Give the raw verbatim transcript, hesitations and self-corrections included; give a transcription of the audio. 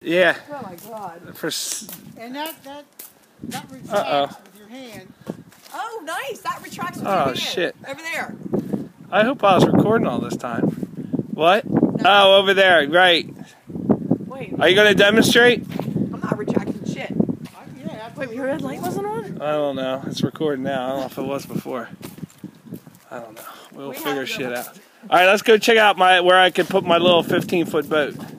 Yeah. Oh my god. For s And that that that retracts Uh-oh. with your hand. Oh, nice. That retracts with Oh, your hand. shit. Over there. I hope I was recording all this time. What? Oh, over there. Right. Wait. Are you going to demonstrate? I'm not retracting shit. I, yeah, Wait, your red light wasn't on? I don't know. It's recording now. I don't know if it was before. I don't know. We'll We figure have to shit go. out. All right, let's go check out my where I can put my little fifteen foot boat.